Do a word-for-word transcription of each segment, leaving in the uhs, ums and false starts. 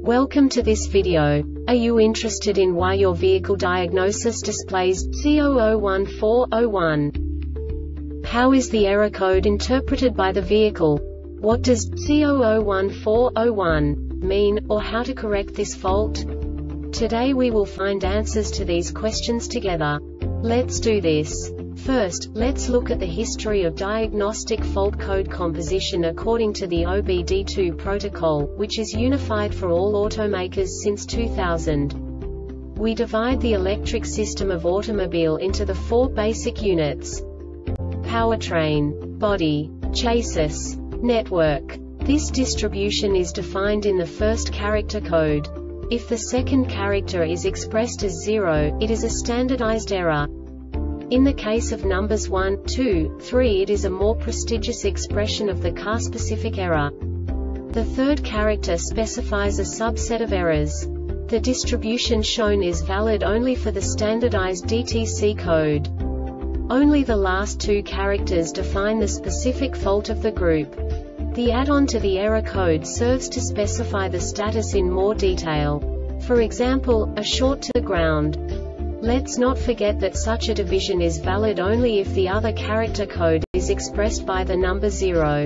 Welcome to this video. Are you interested in why your vehicle diagnosis displays C zero zero one four zero one? How is the error code interpreted by the vehicle? What does C zero zero one four zero one mean, or how to correct this fault? Today we will find answers to these questions together. Let's do this. First, let's look at the history of diagnostic fault code composition according to the O B D two protocol, which is unified for all automakers since two thousand. We divide the electric system of automobile into the four basic units: powertrain, body, chassis, network. This distribution is defined in the first character code. If the second character is expressed as zero, it is a standardized error. In the case of numbers one, two, three, it is a more prestigious expression of the car-specific error. The third character specifies a subset of errors. The distribution shown is valid only for the standardized D T C code. Only the last two characters define the specific fault of the group. The add-on to the error code serves to specify the status in more detail. For example, a short to the ground. Let's not forget that such a division is valid only if the other character code is expressed by the number zero.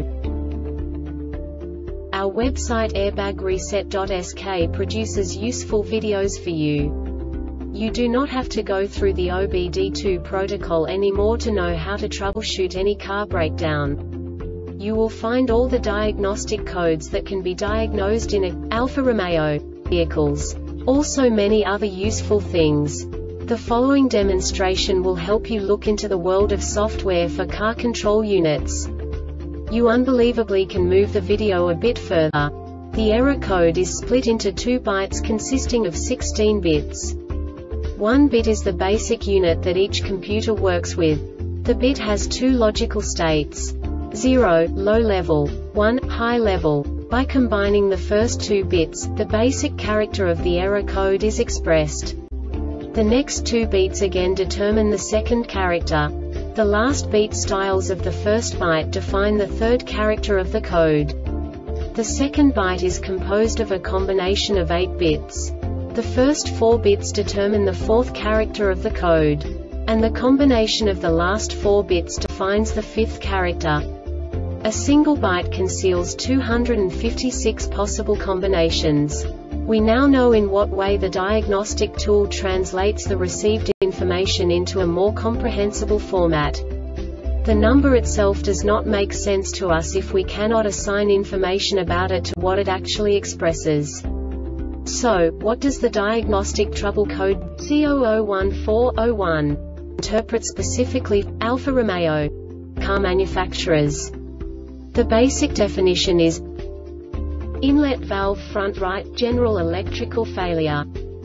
Our website airbag reset dot S K produces useful videos for you. You do not have to go through the O B D two protocol anymore to know how to troubleshoot any car breakdown. You will find all the diagnostic codes that can be diagnosed in a Alfa Romeo vehicles. Also many other useful things. The following demonstration will help you look into the world of software for car control units. You unbelievably can move the video a bit further. The error code is split into two bytes consisting of sixteen bits. One bit is the basic unit that each computer works with. The bit has two logical states: zero, low level, one, high level. By combining the first two bits, the basic character of the error code is expressed. The next two beats again determine the second character. The last beat styles of the first byte define the third character of the code. The second byte is composed of a combination of eight bits. The first four bits determine the fourth character of the code. And the combination of the last four bits defines the fifth character. A single byte conceals two hundred fifty-six possible combinations. We now know in what way the diagnostic tool translates the received information into a more comprehensible format. The number itself does not make sense to us if we cannot assign information about it to what it actually expresses. So, what does the diagnostic trouble code C zero zero one four zero one interpret specifically for Alfa Romeo car manufacturers? The basic definition is inlet valve front right, general electrical failure.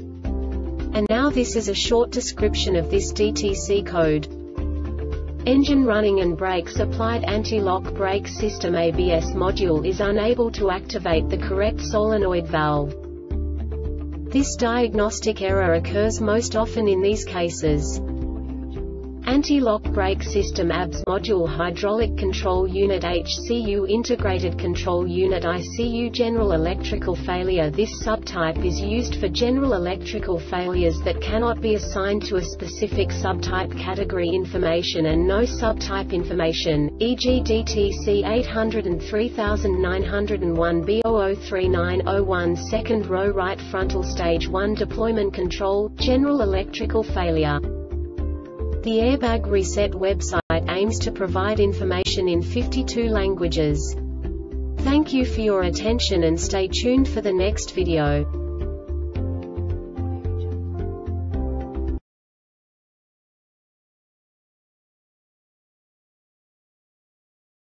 And now this is a short description of this D T C code. Engine running and brakes applied anti-lock brake system A B S module is unable to activate the correct solenoid valve. This diagnostic error occurs most often in these cases: anti-lock brake system A B S module, hydraulic control unit H C U, integrated control unit I C U, general electrical failure. This subtype is used for general electrical failures that cannot be assigned to a specific subtype category information and no subtype information, for example D T C eight hundred three nine zero one B zero zero three nine zero one, second row right frontal stage one deployment control, general electrical failure. The Airbag Reset website aims to provide information in fifty-two languages. Thank you for your attention and stay tuned for the next video.